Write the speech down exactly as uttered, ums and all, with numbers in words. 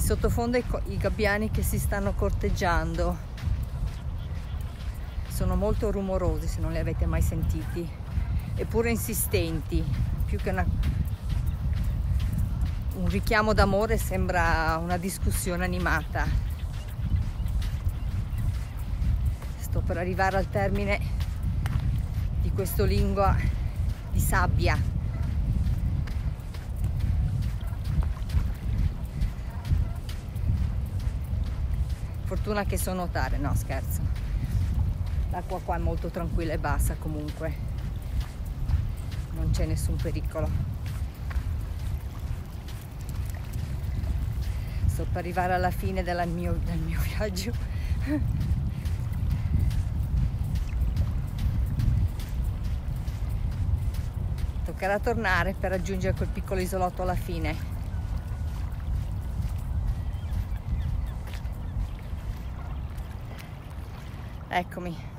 sottofondo i, i gabbiani che si stanno corteggiando. Sono molto rumorosi, se non li avete mai sentiti, eppure insistenti. Più che una, un richiamo d'amore, sembra una discussione animata. Sto per arrivare al termine di questo lingua di sabbia. Fortuna che so nuotare, no scherzo. L'acqua qua è molto tranquilla e bassa comunque, non c'è nessun pericolo. Sto per arrivare alla fine del mio, del mio viaggio. Toccherà tornare per raggiungere quel piccolo isolotto alla fine. Eccomi.